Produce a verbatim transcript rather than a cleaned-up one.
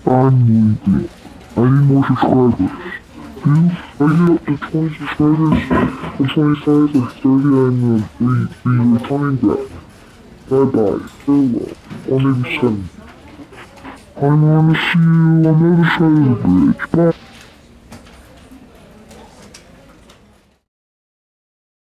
I'm leaving. I need more subscribers. You? I get up to twenty subscribers or twenty-five or thirty, I'm uh, re- be replying back. Bye-bye, farewell, or maybe seven. I'm gonna see you on the other side of the bridge. Bye.